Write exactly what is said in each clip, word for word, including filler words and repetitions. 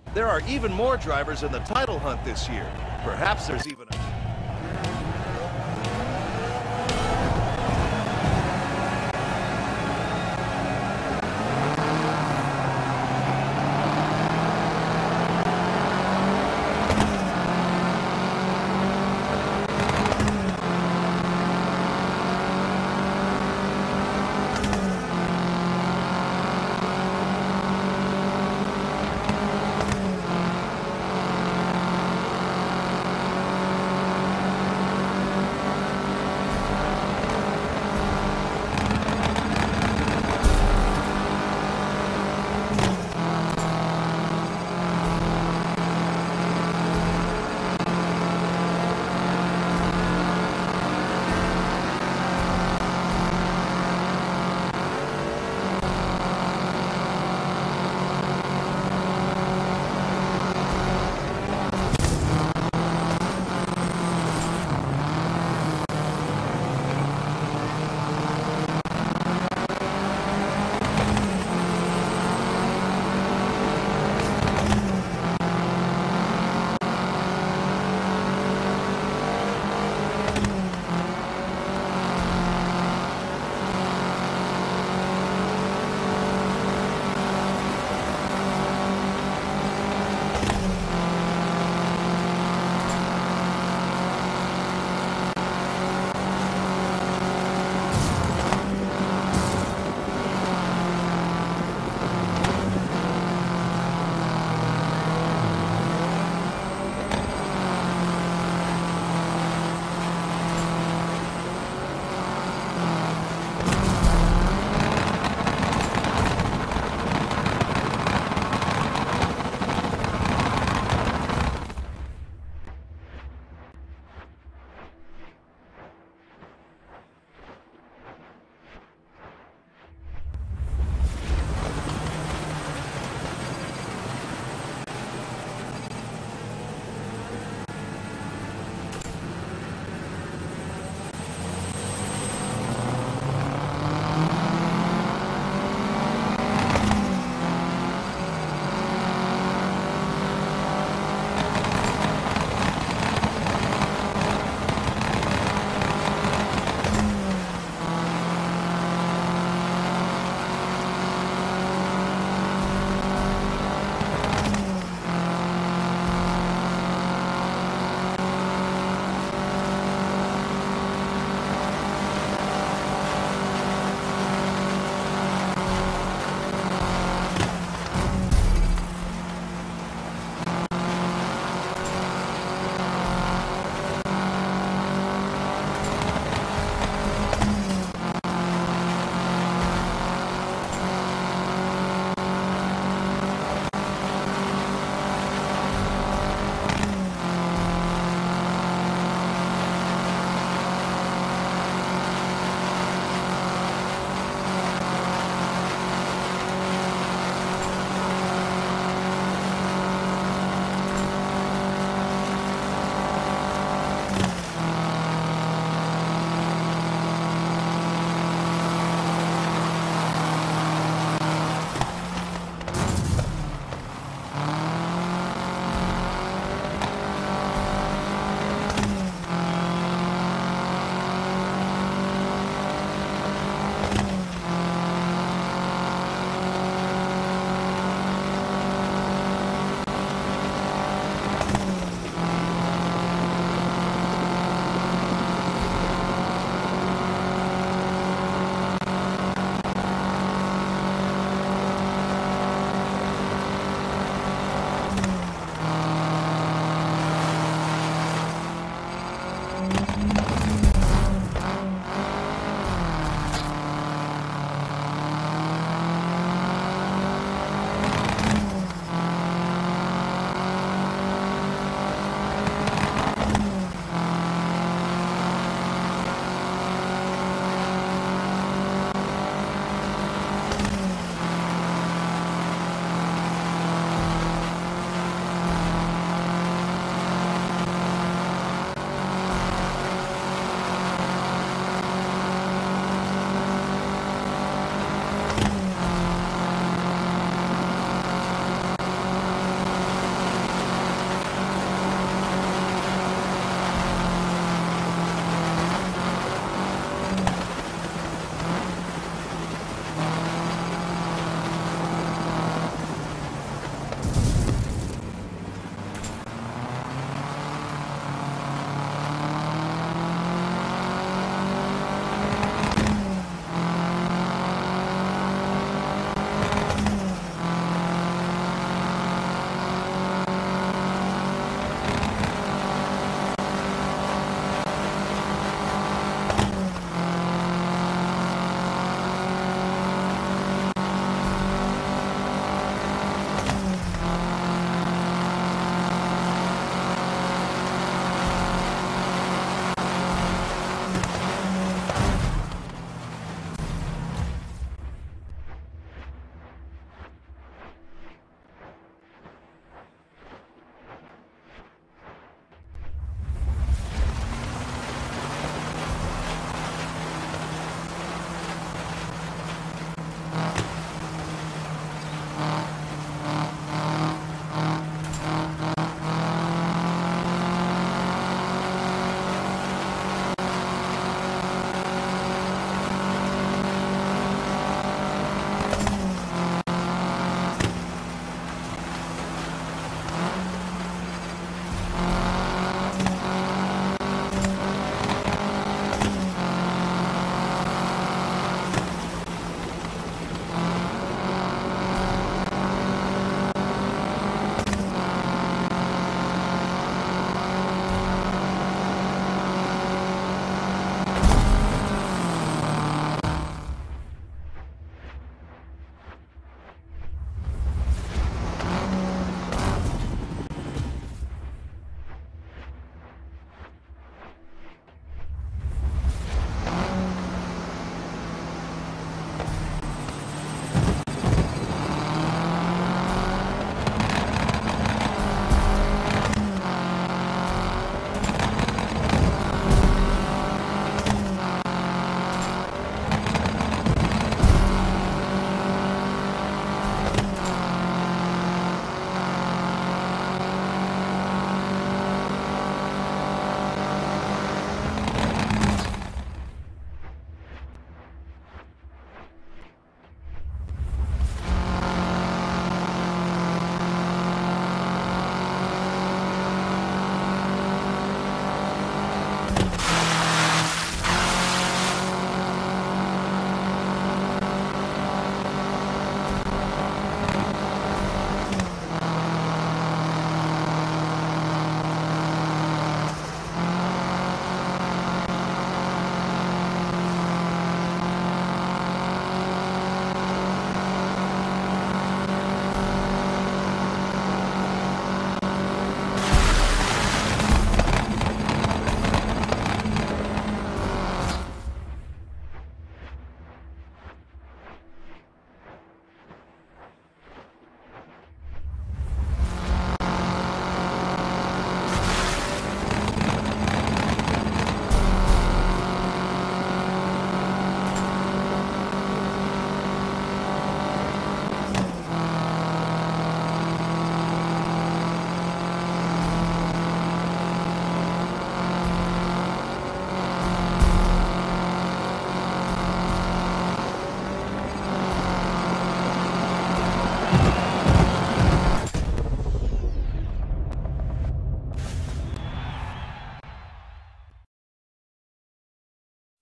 There are even more drivers in the title hunt this year. Perhaps there's even a...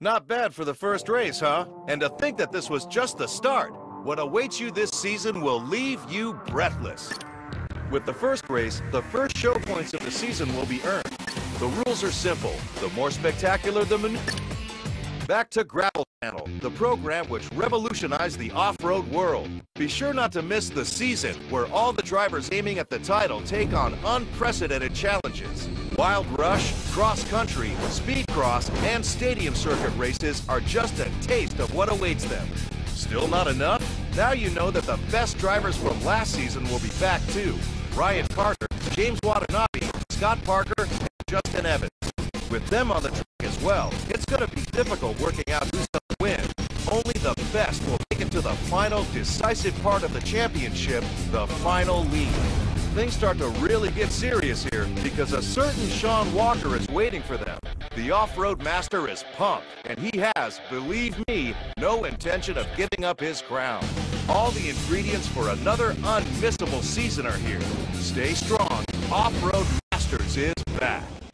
Not bad for the first race, huh? And to think that this was just the start. What awaits you this season will leave you breathless. With the first race, the first show points of the season will be earned. The rules are simple. The more spectacular the maneuver. Back to Gravel Channel, the program which revolutionized the off-road world. Be sure not to miss the season where all the drivers aiming at the title take on unprecedented challenges. Wild Rush, Cross Country, Speed Cross, and Stadium Circuit races are just a taste of what awaits them. Still not enough? Now you know that the best drivers from last season will be back too. Ryan Carter, James Watanabe, Scott Parker, and Justin Evans. With them on the track as well, it's going to be difficult working out who's going to win. Only the best will make it to the final decisive part of the championship, the final lead. Things start to really get serious here because a certain Sean Walker is waiting for them. The off-road master is pumped, and he has, believe me, no intention of giving up his crown. All the ingredients for another unmissable season are here. Stay strong. Off-Road Masters is back.